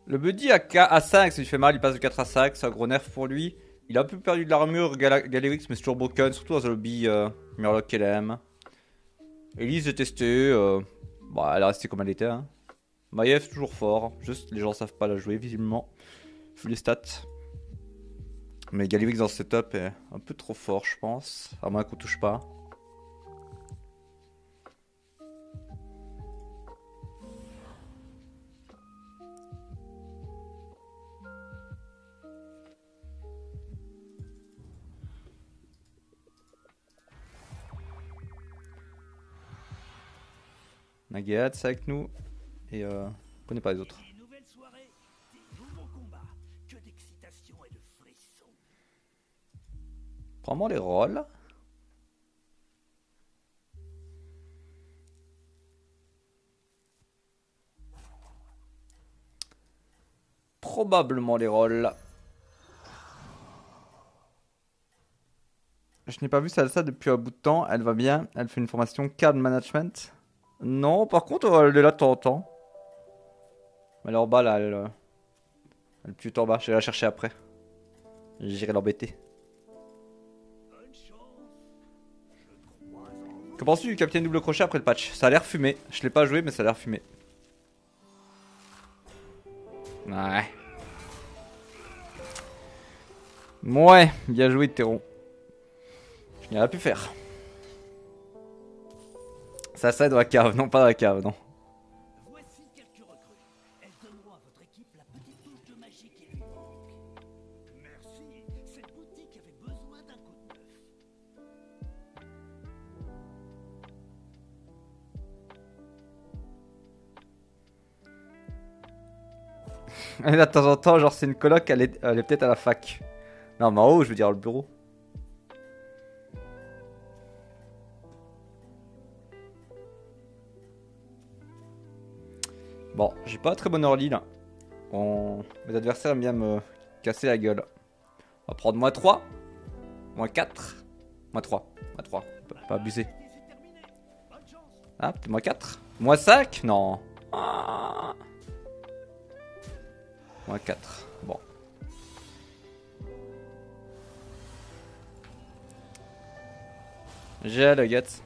Le buddy à 5, ça lui fait mal, il passe de 4 à 5, c'est un gros nerf pour lui. Il a un peu perdu de l'armure, Galérix, mais c'est toujours broken, surtout dans un lobby Murloc LM. Elise, j'ai testé, bah, elle est restée comme elle était. Hein. Maiev, toujours fort, juste les gens savent pas la jouer visiblement, vu les stats. Mais Galérix dans ce setup est un peu trop fort, je pense, à moins qu'on touche pas. Nagéat, c'est avec nous. Et on connaît pas les autres. Prends-moi les rôles. Probablement les rôles. Je n'ai pas vu Salsa depuis un bout de temps. Elle va bien. Elle fait une formation card management. Non, par contre, elle est là de temps en temps. Mais elle est en bas là. Elle est plutôt en bas. Je vais la chercher après. J'irai l'embêter. Que penses-tu du capitaine double crochet après le patch? Ça a l'air fumé. Je l'ai pas joué, mais ça a l'air fumé. Ouais. Ouais, bien joué, Théron. Je n'y aurais pu faire. Ça est dans la cave, non pas dans la cave, non. Voici quelques recrues. Elles donneront à votre équipe la petite touche de magie qui lui manque. Merci, cette boutique avait besoin d'un coup de neuf. Et là, de temps en temps, genre c'est une coloc, elle est peut-être à la fac. Non, mais en haut, je veux dire, le bureau. Bon, j'ai pas très bonne early là. Mes adversaires aiment bien me casser la gueule. On va prendre moins 3, moins 4, moins 3, moins 3. Pas abuser. Ah, peut-être moins 4, moins 5. Non. Ah. Moins 4, bon. J'ai le guts.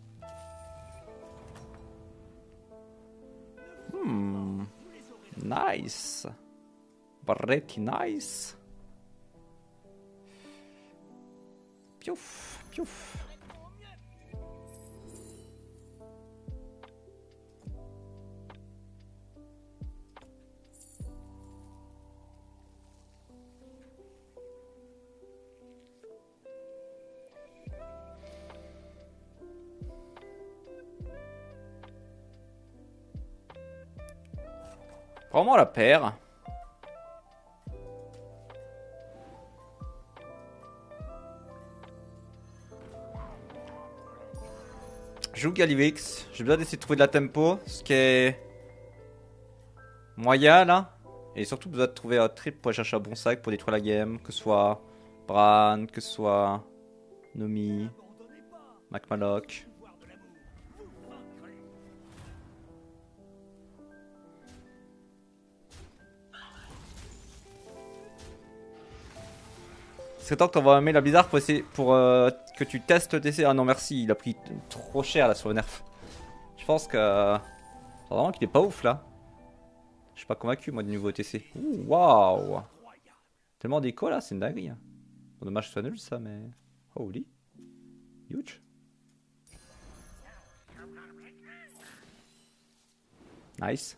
Nice. Pretty nice. Piouf, piouf. Prends-moi la paire. Je joue Galivix. J'ai besoin d'essayer de trouver de la tempo. Ce qui est moyen là. Et surtout besoin de trouver un trip pour aller chercher un bon sac pour détruire la game. Que ce soit Bran, que ce soit Nomi, McMallock. C'est temps que t'envoies un mail à Blizzard pour essayer pour que tu testes TC. Ah non merci, il a pris trop cher là sur le nerf. Je pense que c'est vraiment qu'il est pas ouf là. Je suis pas convaincu moi du nouveau TC. Ouh waouh. Tellement d'écho là, c'est une dinguerie. Bon, dommage que ce soit nul ça mais. Holy. Huge. Nice.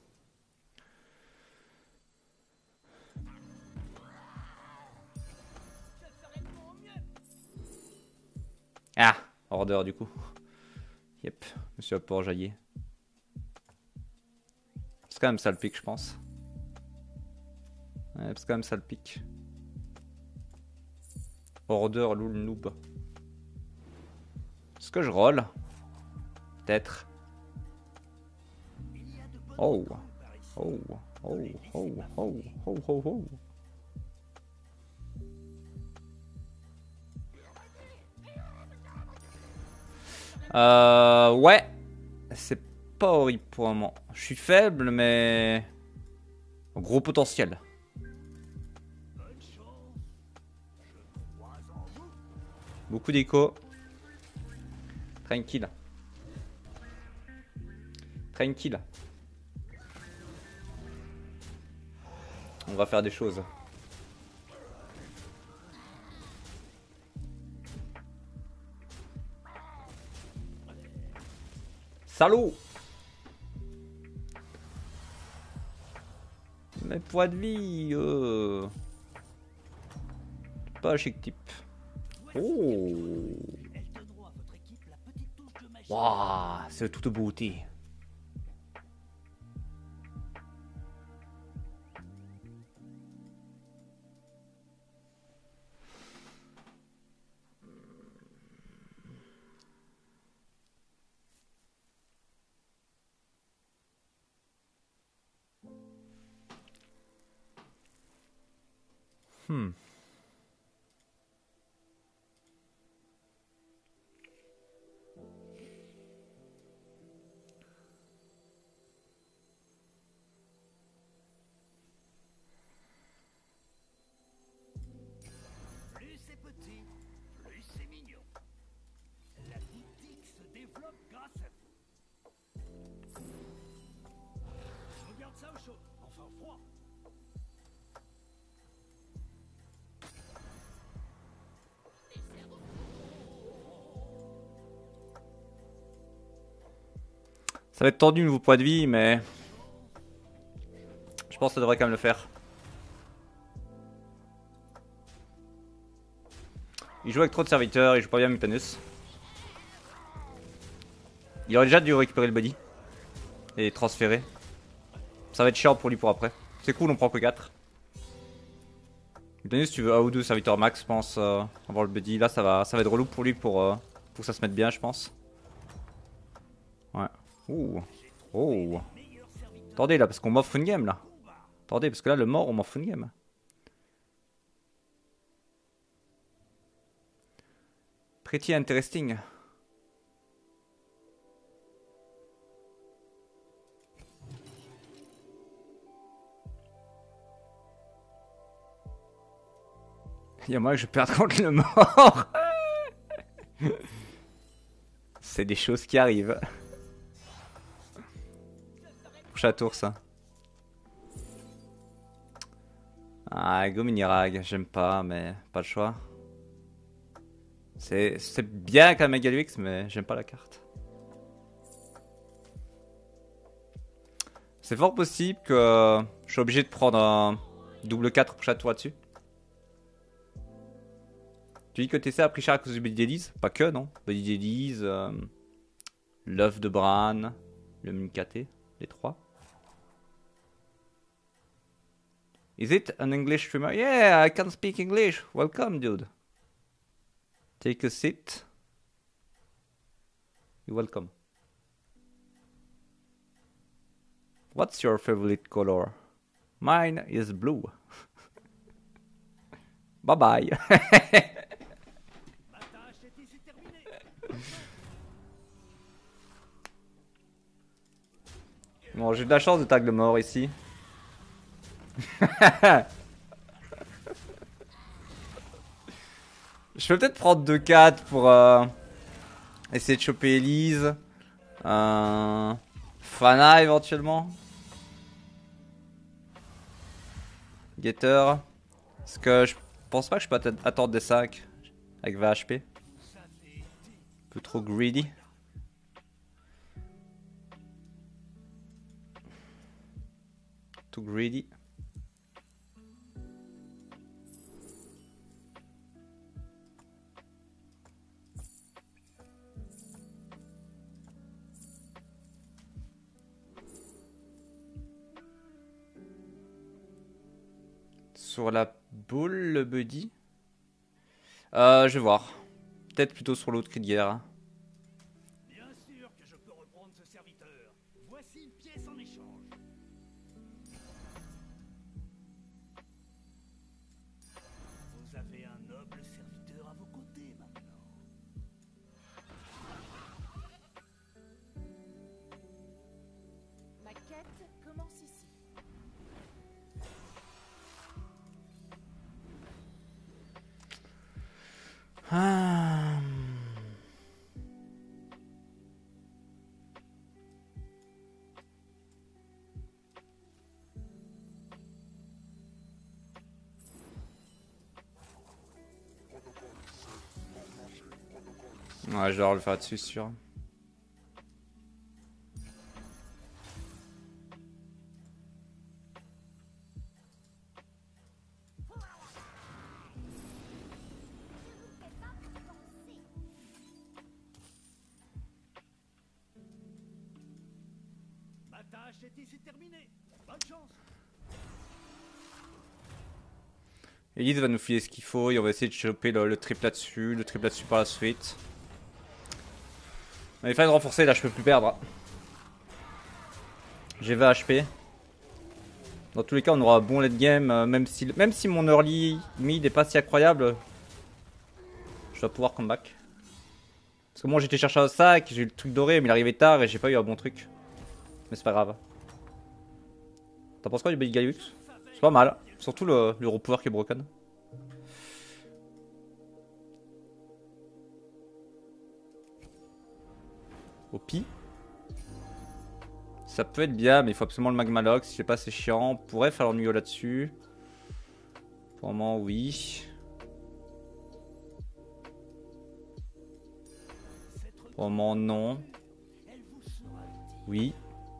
Ah, order du coup. Yep, monsieur pas enjaillé. C'est quand même ça le pic, je pense. Ouais, c'est quand même ça le pic. Order loul noob. Est-ce que je roll? Peut-être. Oh. Oh. Oh. Oh. Oh. Oh. Oh. Oh. Ouais. C'est pas horrible pour le moment. Je suis faible, mais... Gros potentiel. Bonne chance. Je crois en vous. Beaucoup d'écho. Tranquille. Tranquille. On va faire des choses. Salaud! Mais poids de vie, pas chic type. Oh! Elles donneront à votre équipe la petite touche de magie. Waouh, c'est de toute beauté. Hmm. Plus c'est petit, plus c'est mignon. La boutique se développe grâce à vous. Je regarde ça au chaud, enfin au froid. Ça va être tendu niveau poids de vie, mais je pense que ça devrait quand même le faire. Il joue avec trop de serviteurs, il joue pas bien Mutanus. Il aurait déjà dû récupérer le body et transférer. Ça va être chiant pour lui pour après. C'est cool, on prend que 4. Mutanus, tu veux 1 ou 2 serviteurs max, je pense, avoir le body. Là, ça va être relou pour lui pour que ça se mette bien, je pense. Ouais. Ouh. Oh. Attendez là, parce qu'on m'offre une game là. Attendez, parce que là, le mort, on m'offre une game. Pretty interesting. Il y a moyen que je perde contre le mort. C'est des choses qui arrivent. Prochain tour, ça. Ah, go Minirag, j'aime pas, mais pas le choix. C'est bien quand même Megalux, mais j'aime pas la carte. C'est fort possible que je suis obligé de prendre un double 4 prochain tour là-dessus. Tu dis que TC a pris cher à cause du Body d'Elise? Pas que, non. Body d'Elise, l'œuf de Bran, le Minkaté, les 3. Is it an English streamer? Yeah, I can speak English. Welcome, dude. Take a seat. You're welcome. What's your favorite color? Mine is blue. Bye bye. Ma tâche est ici terminée. Bon, j'ai de la chance de tag le mort ici. Je peux peut-être prendre 2-4 pour essayer de choper Elise. Fana éventuellement. Getter. Parce que je pense pas que je peux attendre des 5 avec VHP. Un peu trop greedy. Too greedy. Sur la boule, le buddy. Je vais voir. Peut-être plutôt sur l'autre cri de guerre. Bien sûr que je peux reprendre ce serviteur. Voici une pièce en échange. Vous avez un noble serviteur à vos côtés maintenant. Ma quête commence ici. Ouais, je dois le faire dessus, sûr. Ma tâche est ici terminée. Bonne chance. Elise va nous filer ce qu'il faut et on va essayer de choper le triple là-dessus, le triple là-dessus par la suite. Mais il fallait renforcer, là je peux plus perdre. J'ai 20 HP. Dans tous les cas on aura un bon late game, même si mon early mid est pas si incroyable. Je dois pouvoir comeback. Parce que moi j'étais chercher un sac, j'ai eu le truc doré mais il arrivait tard et j'ai pas eu un bon truc. Mais c'est pas grave. T'en penses quoi du Baby Galux? C'est pas mal, surtout le hero power qui est broken. Opi. Ça peut être bien, mais il faut absolument le Magmalox. Si je sais pas, c'est chiant. On pourrait faire l'ennuyeux là-dessus. Pour le moment, oui. Pour le moment, non. Oui.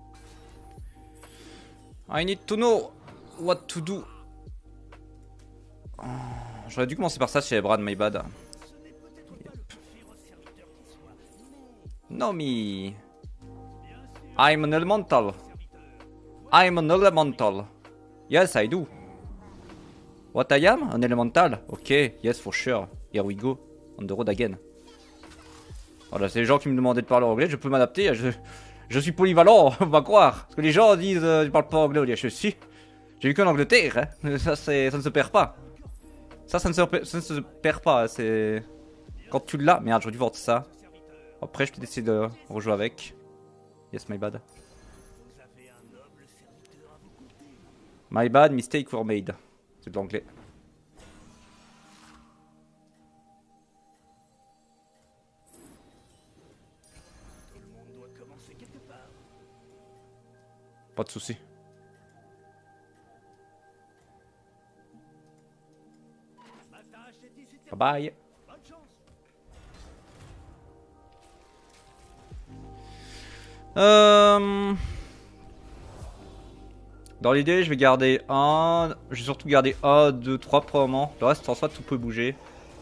I need to know what to do. Oh, j'aurais dû commencer par ça chez Brad, my bad. Yep. No me. I'm an elemental. I'm an elemental. Yes, I do. What I am? An elemental? Ok, yes, for sure. Here we go. On the road again. Voilà, c'est les gens qui me demandaient de parler anglais, je peux m'adapter. Je suis polyvalent, on va croire. Parce que les gens disent je parle pas anglais, on dit je suis. J'ai vu qu'en Angleterre, hein. Ça ne se perd pas. Ça ne se perd pas. C'est quand tu l'as. Merde, j'aurais dû voir ça. Après, je peux essayer de rejouer avec. Yes, my bad. My bad, mistake were made. C'est de l'anglais. Pas de soucis. Bye bye. Dans l'idée, je vais garder un. Je vais surtout garder 1, 2, 3 pour le moment. Le reste, en soit, tout peut bouger.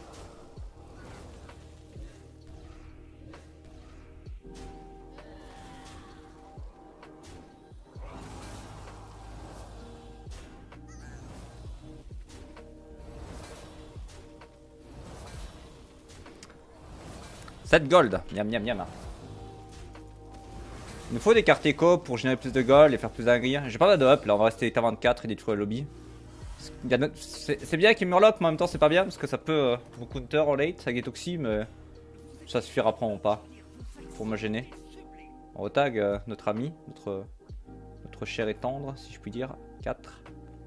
« 7 gold, miam miam miam. Il nous faut des cartes éco pour générer plus de gold et faire plus d'agri. J'ai pas mal de up, là on va rester état 24 et détruire le lobby. C'est bien qu'il murloc, mais en même temps c'est pas bien parce que ça peut vous counter en late avec Getoxy, mais ça suffira probablement pas pour me gêner. On retag notre ami, notre cher et tendre, si je puis dire. 4.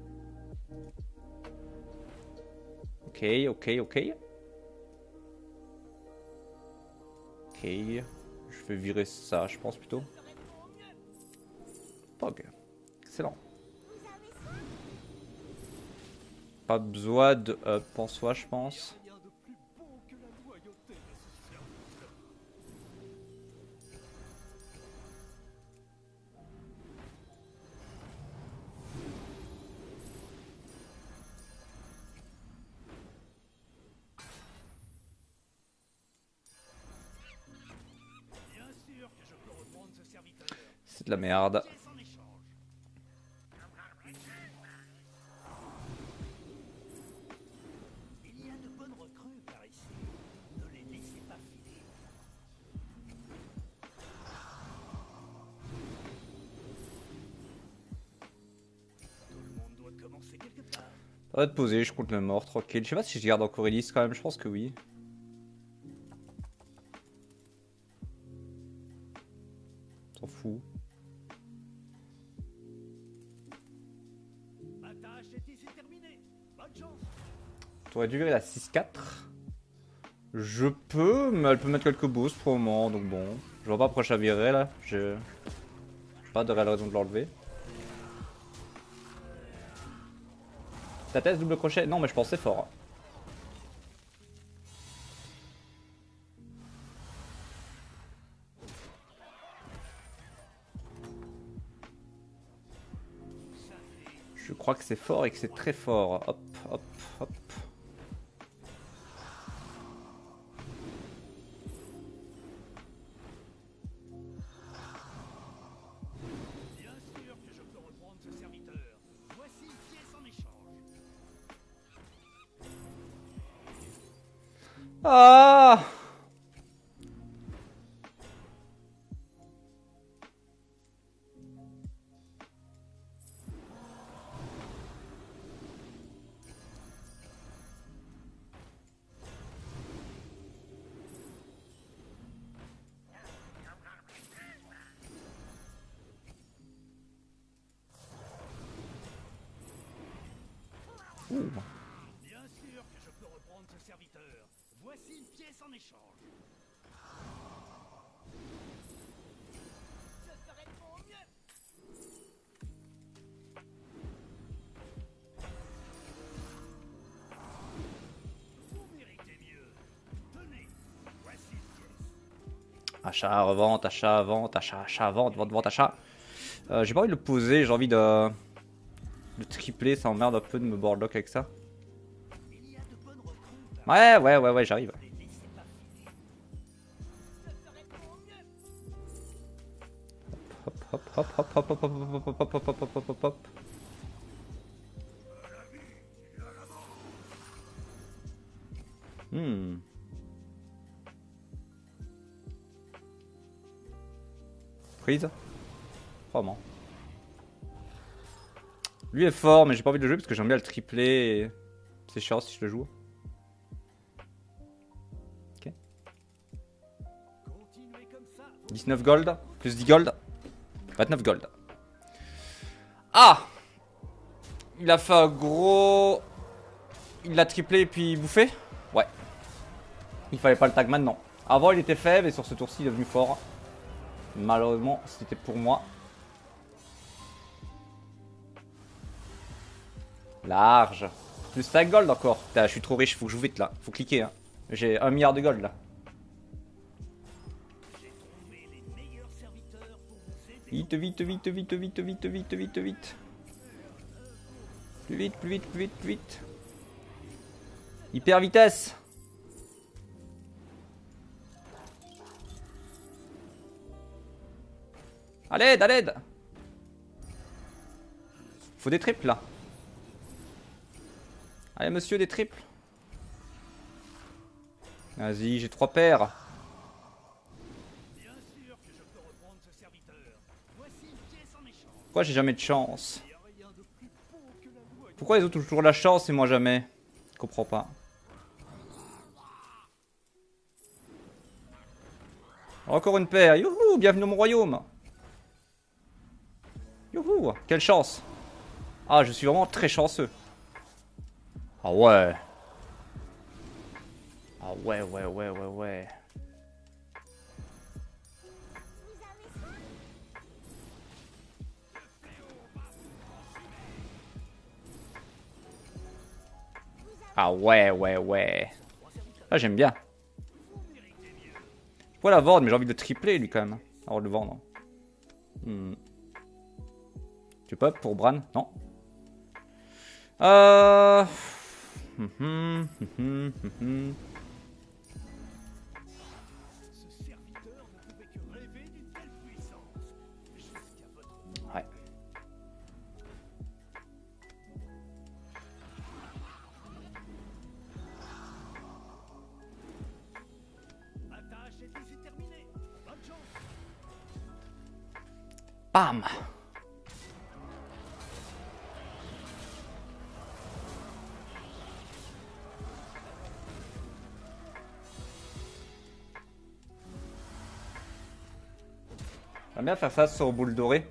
Ok, ok, ok. Ok, je vais virer ça, je pense plutôt. Pog, excellent. Pas besoin de up en soi, je pense. C'est de la merde. Il y a de bonnes recrues par ici. Ne les laissez pas filer. Tout le monde doit commencer quelque part. Ça va être posé, je compte le mort, tranquille. Je sais pas si je garde encore Elise quand même, je pense que oui. S'en fout. T'aurais dû virer la 6-4. Je peux, mais elle peut mettre quelques boosts pour le moment, donc bon. Je vois pas pourquoi je la virerais là. J'ai pas de réelle raison de l'enlever. Ta thèse double crochet? Non, mais je pensais fort. Je crois que c'est fort et que c'est très fort. Hop, hop, hop. Bien sûr que je peux reprendre ce serviteur. Voici une pièce en échange. Ah! Bien sûr que je peux reprendre ce serviteur. Voici une pièce en échange. Je ferai de mon mieux. Vous méritez mieux. Tenez, voici une pièce. Achat, revente, achat, vente, achat, achat, vente, vente, vente, achat. J'ai pas envie de le poser, j'ai envie de tripler, ça emmerde un peu de me boardlock avec ça. Il y a de bonnes recrues. Ouais, j'arrive. Ne les laissez pas filer. Je ferai de mon mieux. Hop, hop, hop, hop, hop, hop, hop, hop, hop, hop, hop, hop, hop, hop, hop. Prise. Vraiment. Lui est fort, mais j'ai pas envie de le jouer parce que j'aime bien le tripler. Et... c'est chiant si je le joue. Ok. Continuez comme ça. 19 gold, plus 10 gold. 29 gold. Ah! Il a fait un gros... il l'a triplé et puis bouffé? Ouais. Il fallait pas le tag maintenant. Avant il était faible et sur ce tour-ci il est devenu fort. Malheureusement c'était pour moi. Large. Plus 5 gold encore. Putain, je suis trop riche, faut que je joue vite là. Faut cliquer hein. J'ai 1 milliard de gold là. J'ai trouvé les meilleurs serviteurs pour vous aider. Vite, vite, vite, vite, vite, vite, vite, vite, vite. Plus vite, plus vite, plus vite, plus vite. Hyper vitesse. À l'aide, à l'aide. Faut des triples là. Allez monsieur, des triples. Vas-y, j'ai 3 paires. Bien sûr que je peux reprendre ce serviteur. Voici une pièce en échange. Pourquoi j'ai jamais de chance? Il n'y a rien de plus beau que la loi. Pourquoi les autres ont toujours la chance et moi jamais? Je comprends pas. Encore une paire. Youhou, bienvenue dans mon royaume. Youhou, quelle chance. Ah, je suis vraiment très chanceux. Ah ouais. Ah ouais, ouais, ouais, ouais, ouais. Ah ouais, ouais, ouais. Ah, j'aime bien. Je pourrais la vendre, mais j'ai envie de le tripler lui quand même. Avant de le vendre. Tu peux up pour Bran? Non. Ce serviteur ne pouvait que rêver d'une telle puissance. Jusqu'à votre mort. Ouais. Ma tâche est ici terminée. Bonne chance. Bam. J'aime bien faire ça sur boule dorée.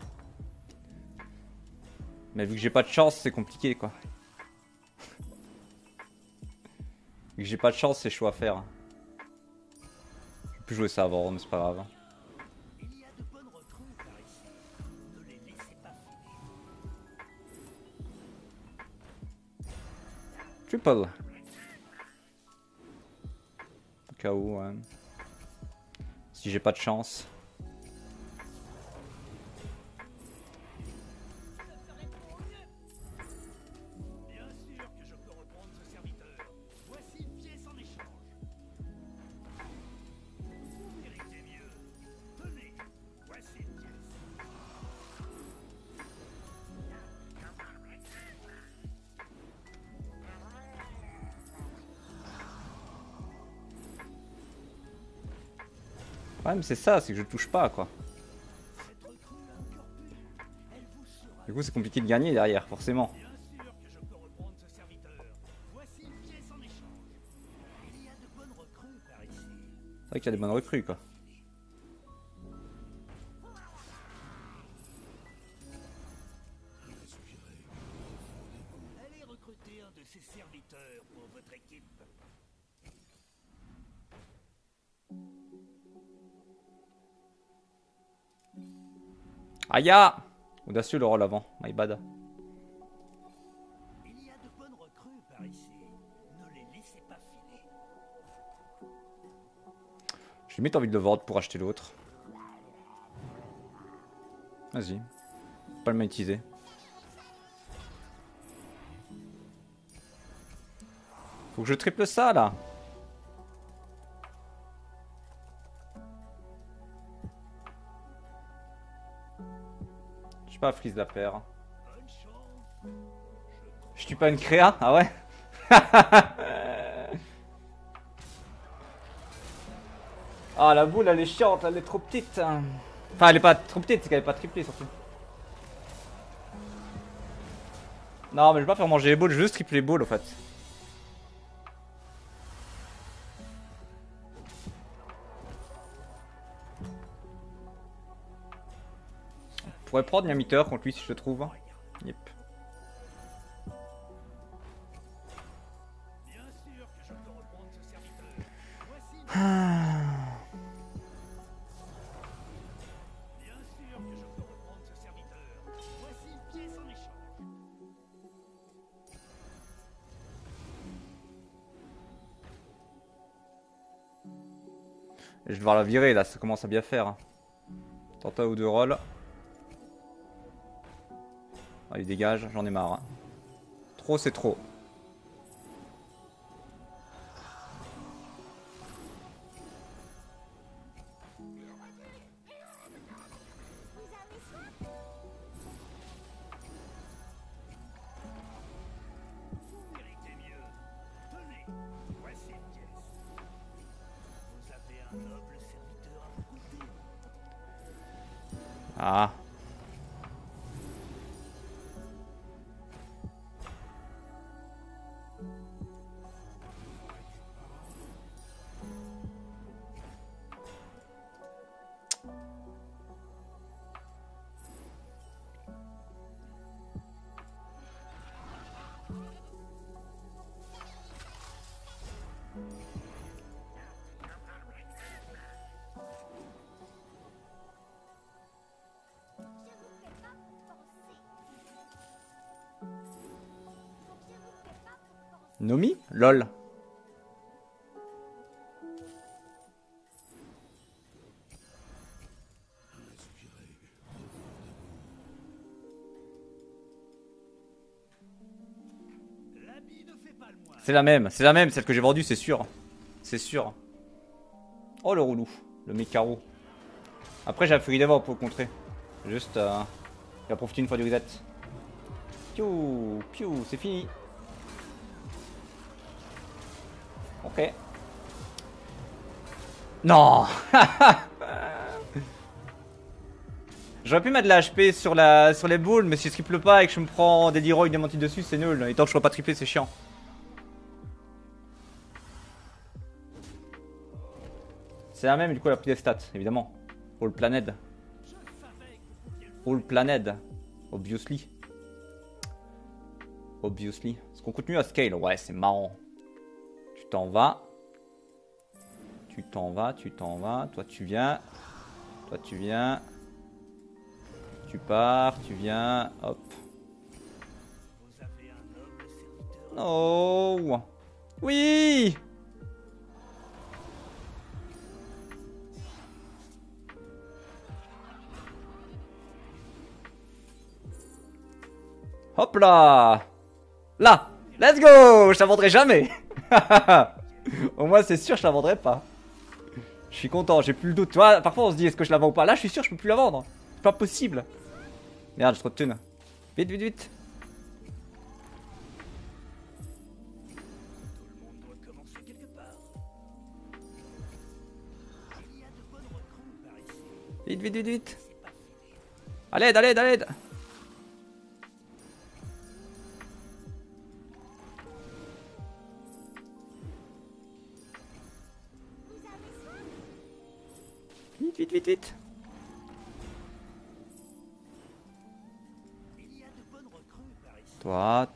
Mais vu que j'ai pas de chance, c'est compliqué quoi. Vu que j'ai pas de chance, c'est chaud à faire. Je peux jouer ça avant, mais c'est pas grave. Il y a de bonnes recrues par ici. Ne les laissez pas filer. Triple. Au cas où, ouais. Si j'ai pas de chance. problème c'est ça, c'est que je touche pas quoi. Cette recrue a un cœur pur. Elle vous sera. Du coup c'est compliqué de gagner derrière, forcément. Bien sûr que je peux reprendre ce serviteur. Voici une pièce en échange. Il y a de bonnes recrues par ici. C'est vrai qu'il y a des bonnes recrues quoi. Allez recruter un de ces serviteurs pour votre équipe. Aya! Audacieux le rôle avant, my bad. Il y a de bonnes recrues par ici. Ne les laissez pas filer. J'ai limite envie de le vendre pour acheter l'autre. Vas-y. Pas le monétiser. Faut que je triple ça là. Je suis pas freeze la paire. Bonne chance. Je tue pas une créa? Ah ouais? Ah la boule elle est chiante, elle est trop petite. Enfin elle est pas trop petite, c'est qu'elle est pas triplée surtout. Non mais je vais pas faire manger les balls, je veux juste tripler les balls en fait. On pourrait prendre Yamiter contre lui si je le trouve. Yep. Bien sûr que je peux reprendre ce serviteur. Voici. Bien sûr que je peux reprendre ce serviteur. Voici une pièce en échange. Je vais devoir la virer là, ça commence à bien faire. Tenta ou deux rolls. Allez dégage, j'en ai marre. Trop c'est trop. Vous méritez mieux. Tenez, voici une pièce. Vous avez un noble serviteur à vos côtés. Ah. Nomi? LOL. L'habit ne fait pas le moine. C'est la même, celle que j'ai vendue, c'est sûr. C'est sûr. Oh le roulou, le mécaro. Après j'ai la furie d'avant pour le contrer. Juste, il a profité une fois du reset. Piou, piou, c'est fini. Ok. Non. J'aurais pu mettre de la HP sur les balls, mais si je triple pas et que je me prends des Leroy diamantines dessus, c'est nul. Et tant que je ne pas triplé, c'est chiant. C'est la même, du coup, elle a pris des stats, évidemment. All Planet. All Planet. Obviously. Obviously. Est-ce qu'on continue à scale? Ouais, c'est marrant. Tu t'en vas. Tu t'en vas, tu t'en vas. Toi, tu viens. Toi, tu viens. Tu pars, tu viens. Hop. Vous avez un noble serviteur. Oh. Oui. Hop là. Là. Let's go. Je la vendrai jamais. Au moins c'est sûr je la vendrai pas. Je suis content, j'ai plus le doute. Tu vois, parfois on se dit est-ce que je la vends ou pas. Là je suis sûr je peux plus la vendre. C'est pas possible. Merde, j'ai trop de thunes. Vite, vite, vite. Tout le monde doit commencer quelque part. Il y a de bonnes recrues Vite, vite, vite, vite. À l'aide, à l'aide, à l'aide. Vite, vite, vite, vite. Il y a de bonnes recrues par ici. Toi.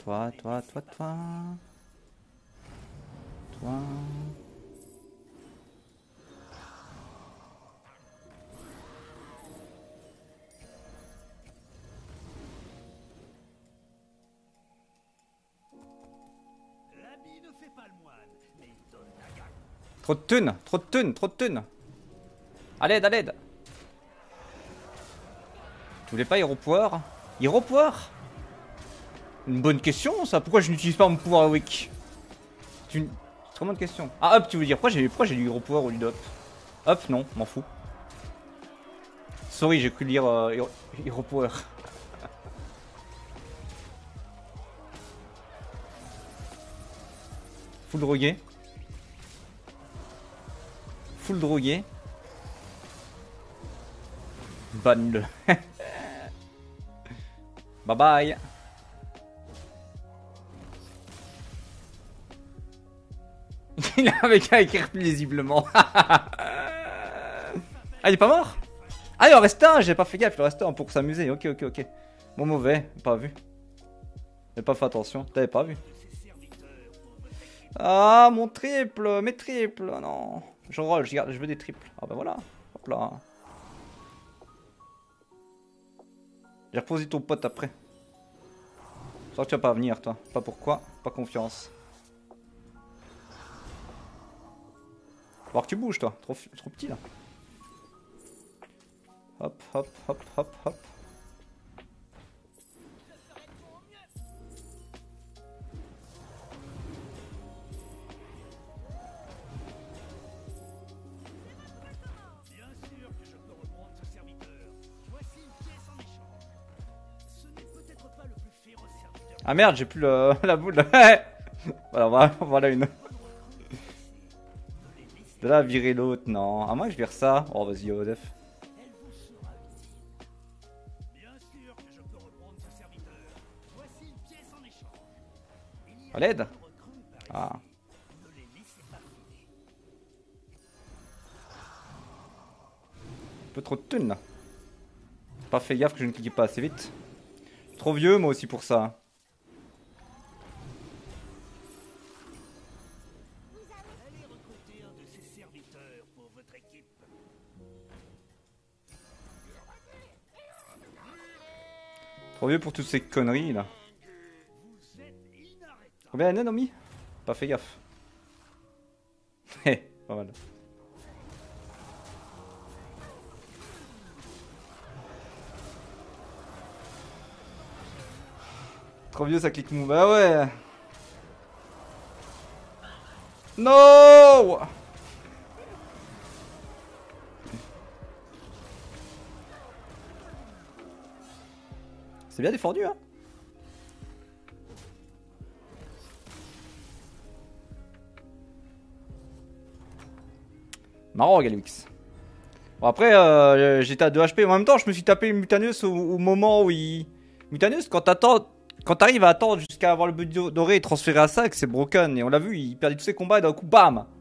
L'habit ne fait pas le moine, mais il donne la gagne. Trop de thunes, trop de thunes, trop de thunes. À l'aide, à l'aide. Tu voulais pas Hero Power? Hero Power? Une bonne question ça, pourquoi je n'utilise pas mon pouvoir Wick? C'est une très bonne question. Ah hop, tu veux dire, pourquoi j'ai lu Hero Power au lieu d'hop? Hop, non, m'en fous. Sorry, j'ai cru lire Hero Power. Full drogué. Full drogué. Banne-le. Bye bye. Il avait qu'à écrire paisiblement. Ah, il est pas mort? Ah, il en reste un, j'ai pas fait gaffe, il en reste un pour s'amuser. Ok. Bon, mauvais, pas vu. J'ai pas fait attention, t'avais pas vu. Ah, mon triple, mes triples, non. Je roll, je veux des triples. Ah bah voilà, hop là. J'ai reposé ton pote après. Sans que tu vas pas venir, toi. Pas pourquoi, pas confiance. Faut voir que tu bouges, toi. Trop petit, là. Hop. Bien sûr que je peux reprendre ce serviteur. Voici une pièce en échange. Ce n'est peut-être pas le plus féroce serviteur. Ah merde, j'ai plus la boule. Voilà une. De là, virer l'autre, non. À moins que je vire ça. Oh, vas-y, Odef. Elle vous sera utile. Bien sûr que je peux reprendre ce serviteur. Voici une pièce en échange. Il y a À l'aide. de bonnes recrues par ici. Ah. Ne les laissez pas filer. Un peu trop de thunes, là. Pas fait gaffe que je ne cliquais pas assez vite. Trop vieux, moi aussi, pour ça. Allez recruter un de ces serviteurs pour votre équipe. Trop vieux pour toutes ces conneries, là. Vous êtes inarrêtable. Combien d'années, Nomi? Pas fait gaffe. Hé, pas mal. Trop vieux, ça clique mou. Bah ouais. No! C'est bien défendu, hein. Marrant, Galix. Bon, après, j'étais à 2 HP. En même temps, je me suis tapé Mutanus au moment où il... Mutanus, quand t'arrives à attendre jusqu'à avoir le but doré et transférer à sac, c'est broken. Et on l'a vu, il perdait tous ses combats et d'un coup, bam!